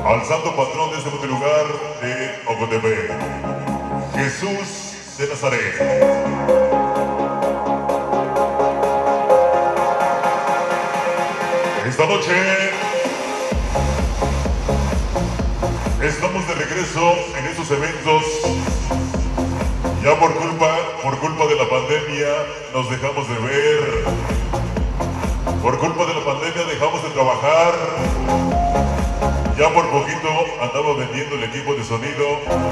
al santo patrón de este bonito lugar de Ocotepec, Jesús de Nazaret. Esta noche estamos de regreso en estos eventos. Ya por culpa de la pandemia nos dejamos de ver. Por culpa de la pandemia dejamos de trabajar. Ya por poquito andaba vendiendo el equipo de sonido.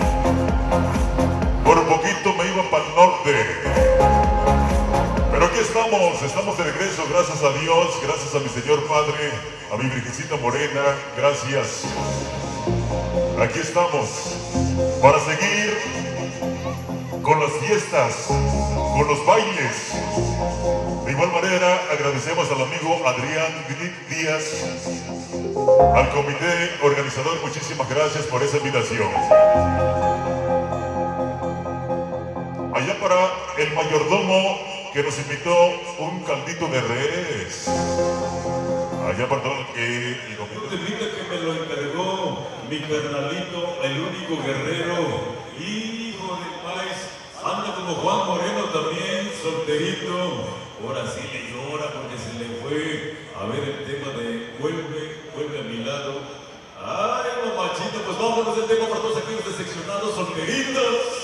Por poquito me iba para el norte. Pero aquí estamos de regreso, gracias a Dios, gracias a mi Señor Padre, a mi Virgencita Morena, gracias. Aquí estamos para seguir con las fiestas, con los bailes. De igual manera, agradecemos al amigo Adrián Díaz, al comité organizador, muchísimas gracias por esa invitación. Allá para el mayordomo que nos invitó un caldito de res. Allá para todo no te invita que me lo encargó mi carnalito, el único guerrero, hijo de país, anda como Juan Moreno también, solterito. Ahora sí le llora porque se le fue a ver el tema de vuelve a mi lado. Ay, mamachita, pues vámonos el tema para todos aquellos decepcionados solteritos.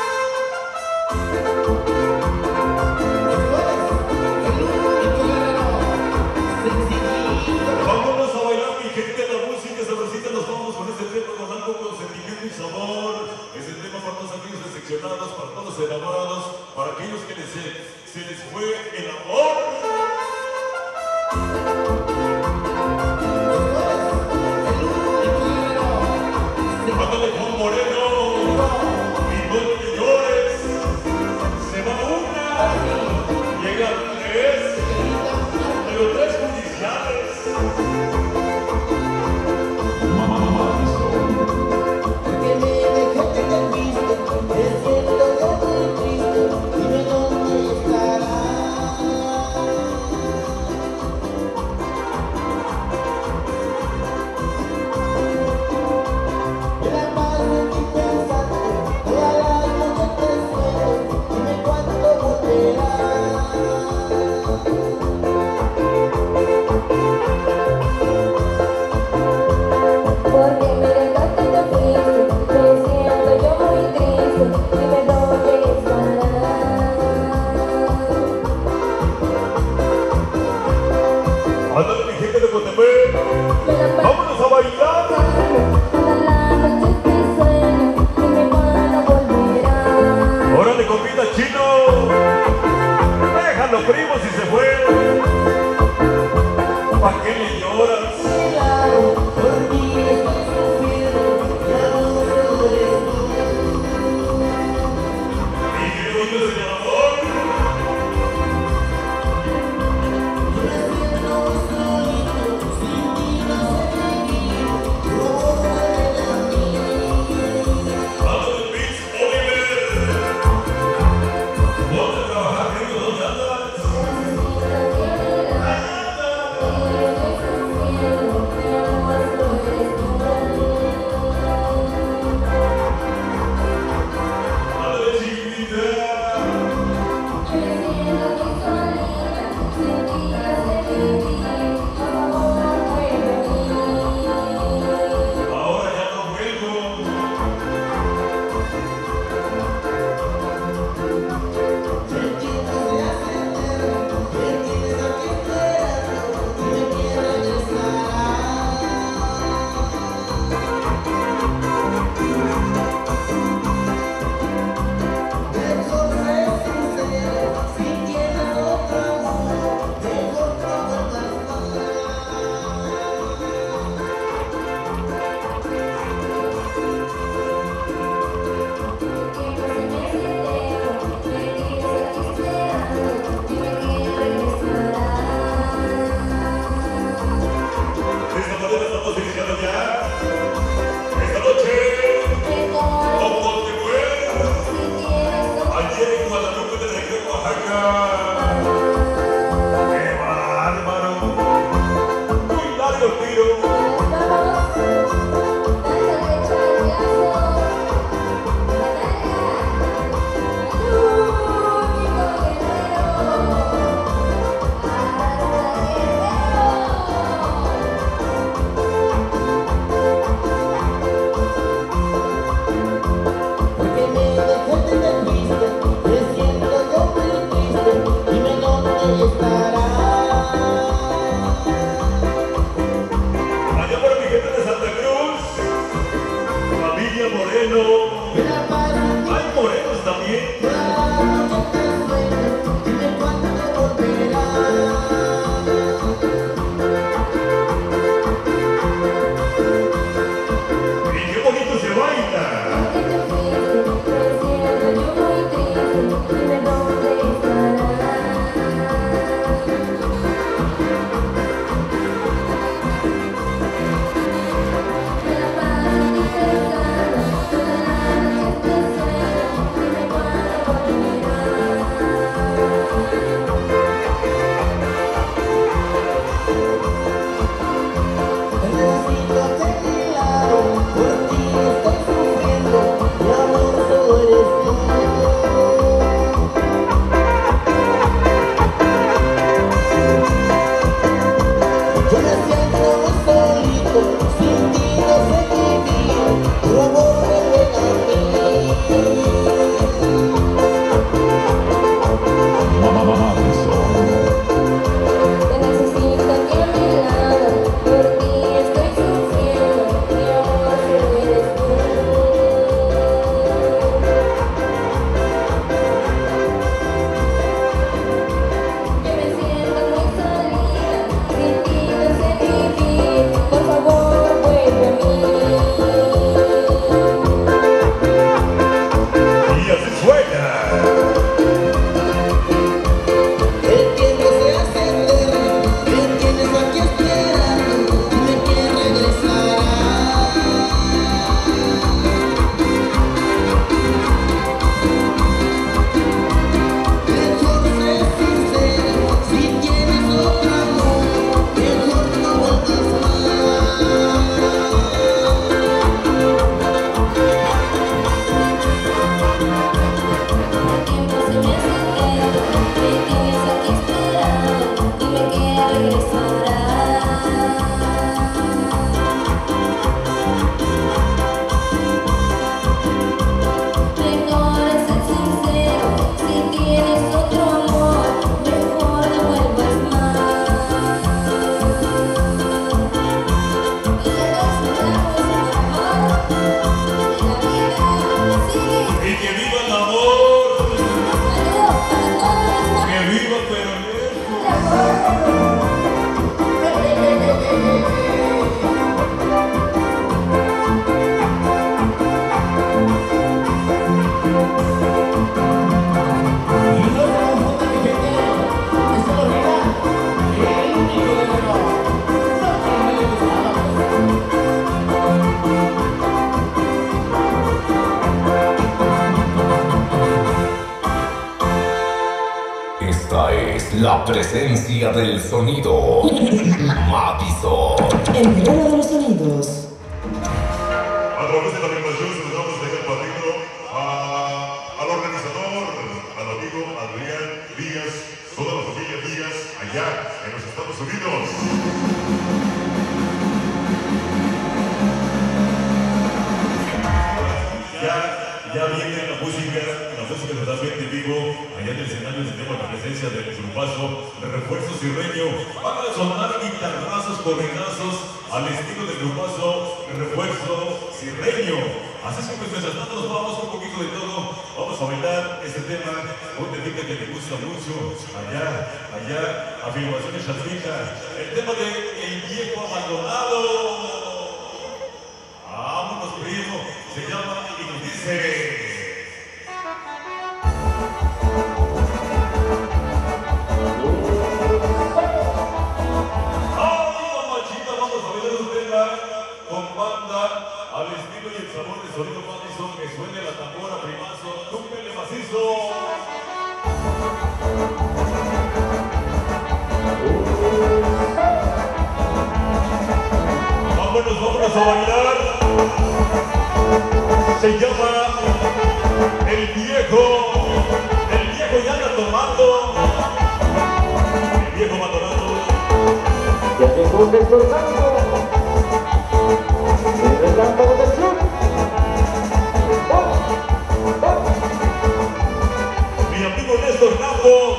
Vámonos a bailar, mi gente, la música sabrosita, nos vamos con este tema con algo con sentimiento y sabor. Es el tema para todos aquellos decepcionados, para todos los enamorados, para aquellos que se les fue el amor. Ándale, Juan Moreno, y no te llores. Se va una, llegan tres, pero tres judiciales. Porque me dejó que te han visto, me siento yo muy triste, dime dónde estarás. Me la paso aquí pensando moreno. Hay morenos también. Y qué bonito se baila. La presencia del sonido. Madison. El mundo de los sonidos. A través de la filmación saludamos de el padrino al organizador, al amigo Adrián Díaz, toda la familia Díaz, allá en los Estados Unidos. Ya viene la música totalmente vivo. Allá en el escenario tenemos la presencia del grupazo de Refuerzo Sirreño. Van a sonar guitarrazos, correnazos al estilo del grupazo de Refuerzo Sirreño. Así es que pues mientras tanto nos vamos un poquito de todo. Vamos a bailar este tema, un temita que te gusta mucho. Allá, afirmaciones Chatita. El tema de El Viejo Abandonado. Vámonos, primo. Se llama y nos dice... Al estilo y el sabor de sonido Madison, que suene la tambora, primazo, túmbele macizo. Vámonos a bailar. Se llama El Viejo ya anda tomando. El Viejo abandonado. Ya tengo un despertando. El relámpago del sur. Mi amigo Néstor Campos.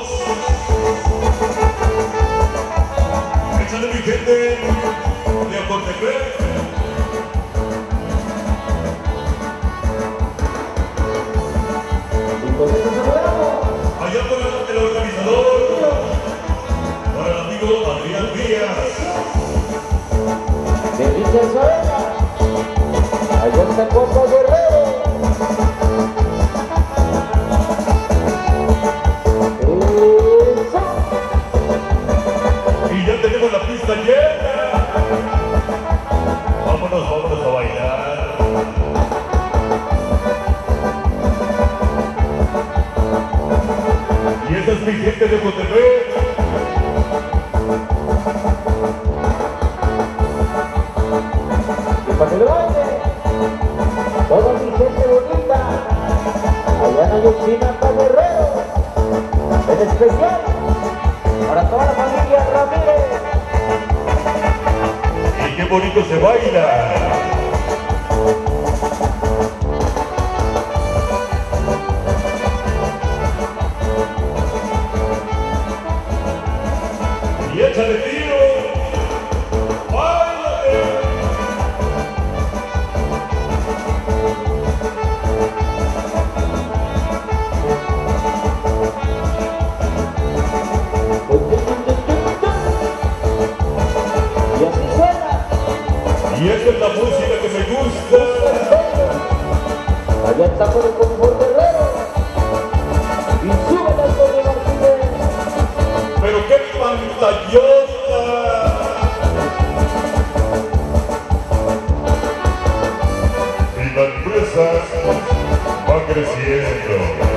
Échale mi gente de Acotepec. ese poco guerrero. Eso. Y ya tenemos la pista llena. Vámonos, vámonos a bailar. Y esa es mi gente de Monterrey. Y para que lo baile, toda mi gente bonita, allá en Ayotzinapa, Guerrero, en especial para toda la familia Ramírez. Y qué bonito se baila. Y échale tiro. ¡Báilate! Y así suena, Y esta es la música que me gusta. allá está por el confort Guerrero, y súbele al Tony Martínez. Pero qué pantallota. Y la empresa va creciendo.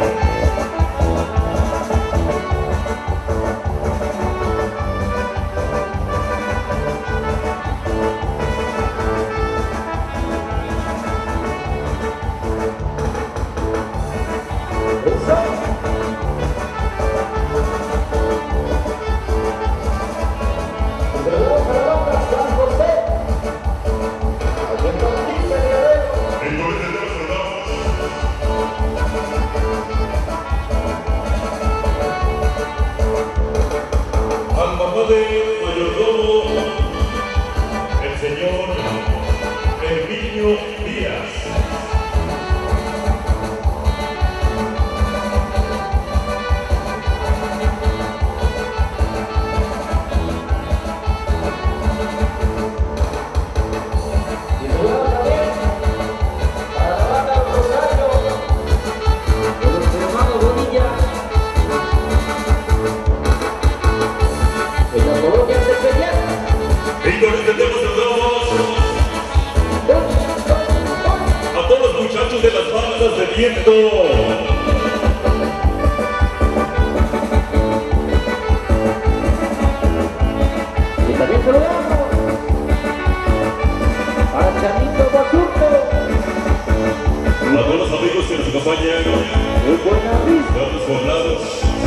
Al papá de mayordomo, el señor Herminio Díaz. Y luego también para la banda de Rosario, de los hermanos Bonilla, en la colonia de Peña. Y con este tema saludamos a todos los muchachos de las bandas de viento. Y también saludamos a Chanito Basurto, A todos los amigos que nos acompañan de Buenavista. de otros poblados.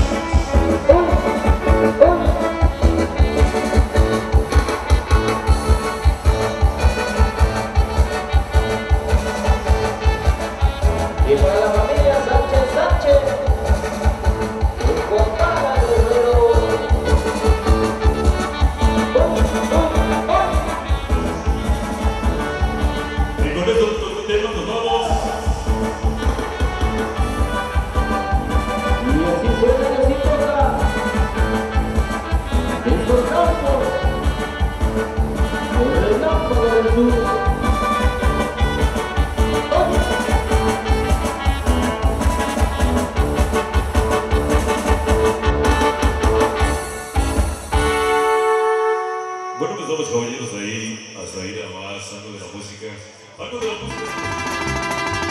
Y para la familia Sánchez Sánchez, un compadre Guerrero. Y con estos temas nos vamos. Y así suena la sintonía de estos campos, el relámpago del sur. Bueno, pues vamos caballeros ahí, hasta ahí nada más, algo de la música. Algo de la música.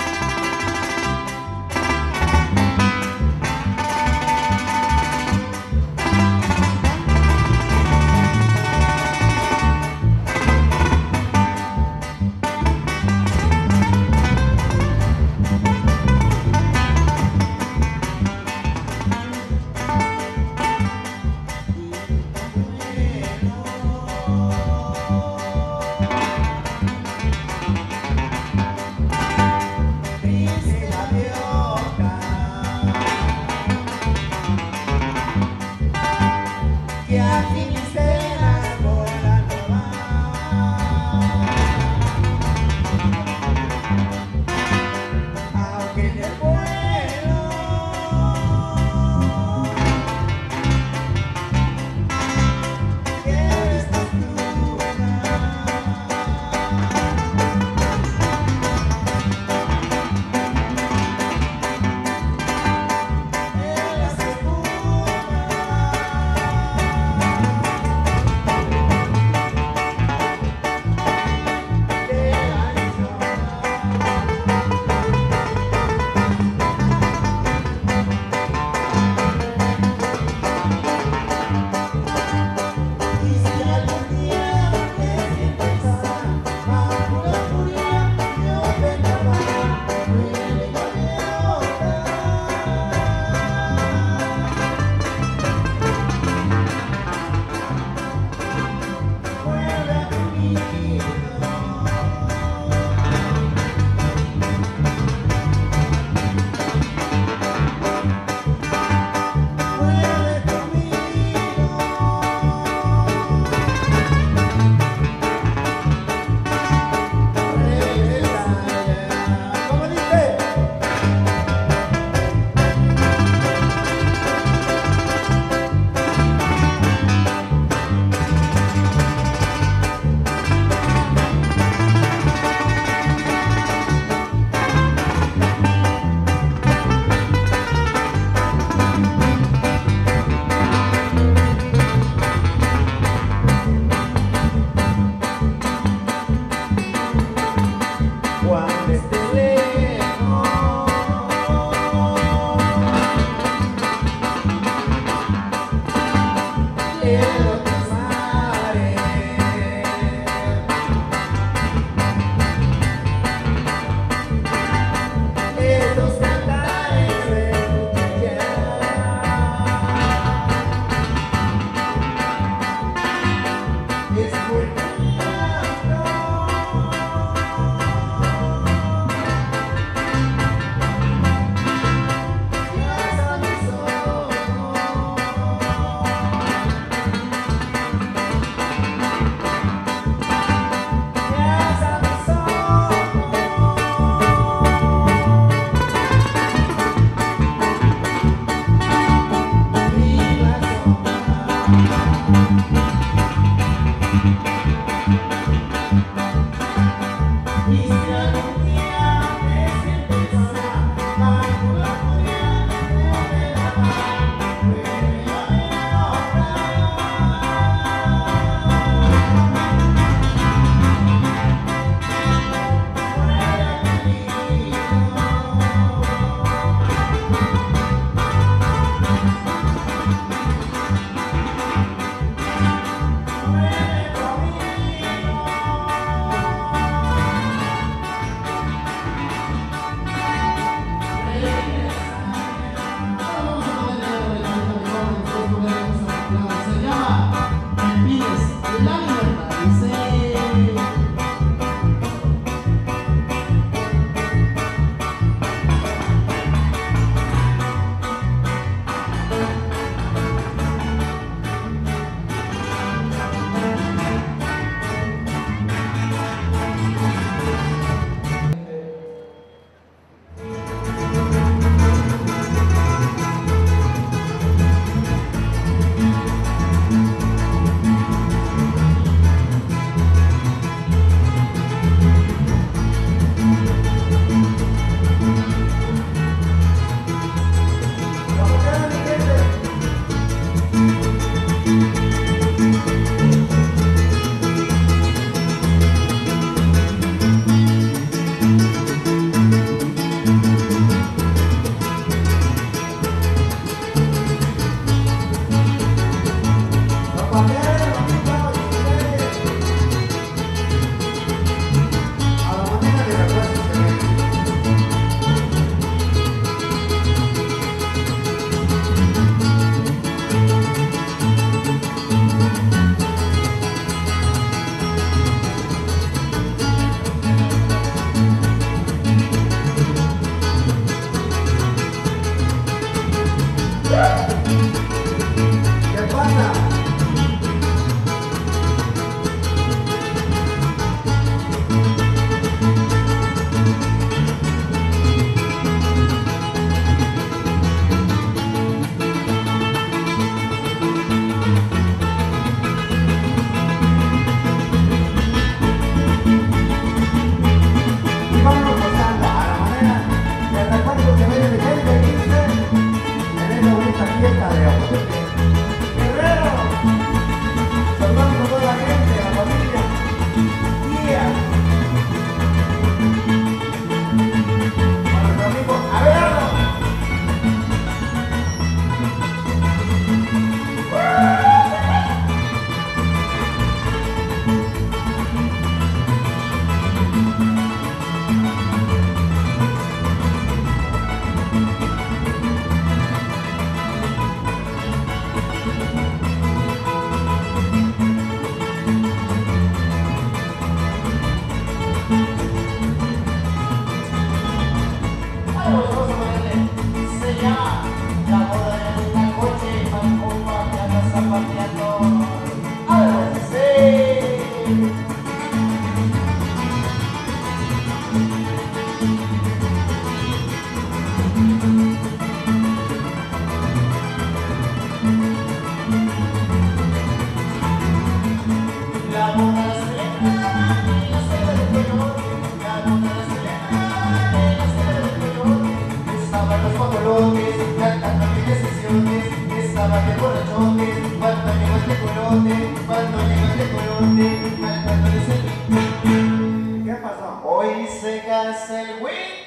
¿Qué pasó? Hoy se casa el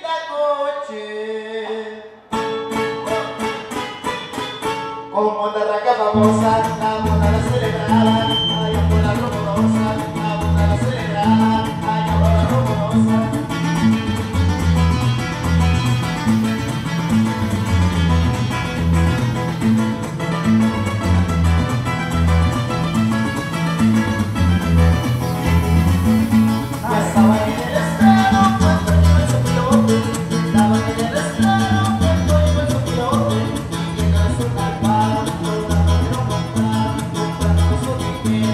Huitlacoche con montarraca famosa, la mona la celebrada, allá por la rumorosa, la mona la celebrada, allá por la rumorosa. Yeah.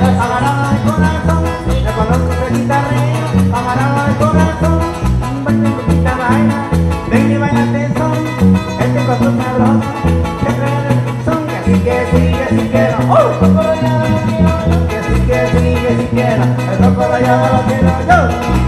Camarada de corazón, le conozco el guitarrero. Camarada de corazón, baila tu guitarra, ven y bailate son. Este costo sabroso, que trae el son. Que sí, que sí, que sí quiero. ¡Oh! El coco rayado lo quiero yo. Que sí, que sí, que sí quiero. El coco rayado lo quiero yo.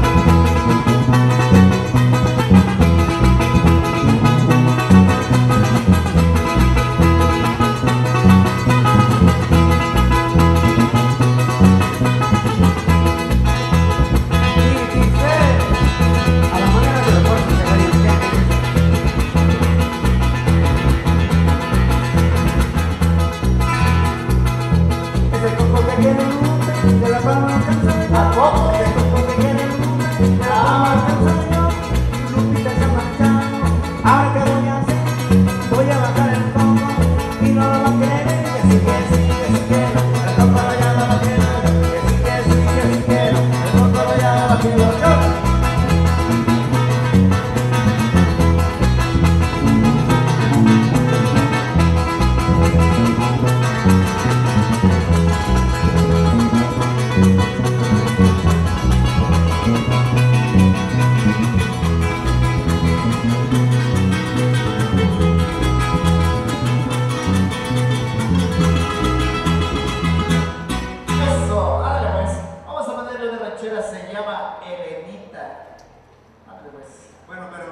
Se llama Elenita. Ándale pues. Bueno, pero